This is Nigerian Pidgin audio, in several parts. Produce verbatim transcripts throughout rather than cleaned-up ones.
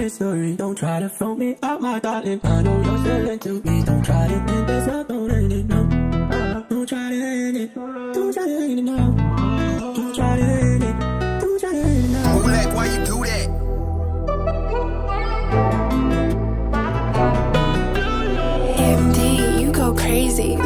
history. Don't try to throw me out, my darling. I know you're still into me. Don't try to end this up, don't end it, no. Don't try to end it. Don't try to end it, no. Don't try to end it. Don't try to end it, no. Moulak, why you do that? M D, you go crazy.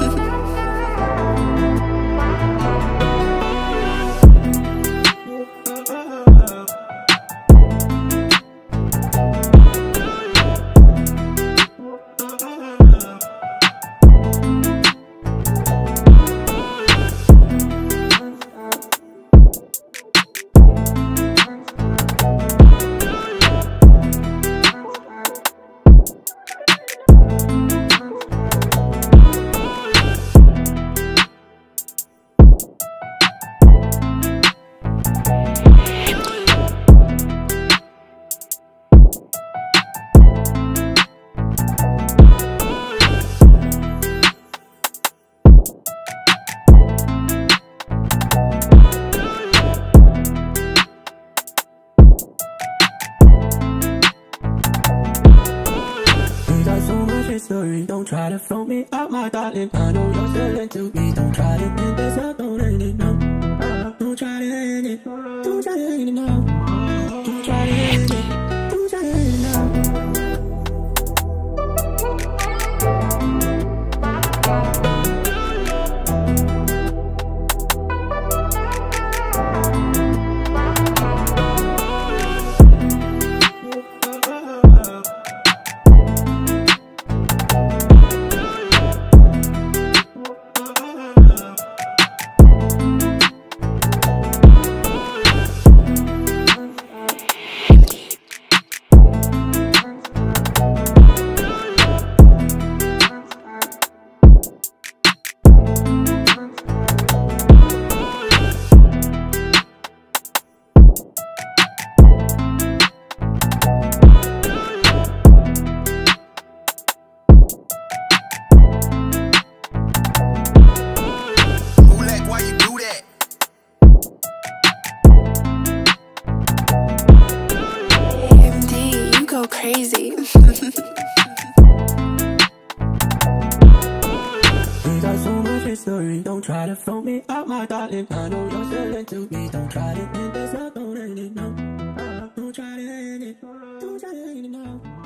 History. Don't try to throw me out, my darling. I know you're still into me. Don't try to end this up, don't end it, no. Don't try to end it. Don't try to end it, no. Don't try to end it. Don't try to end it, no. Crazy. We got so much history. Don't try to throw me out, my darling. I know you're still into me. Don't try to end this up, don't end it, no. Don't try to end it. Don't try to end it, no.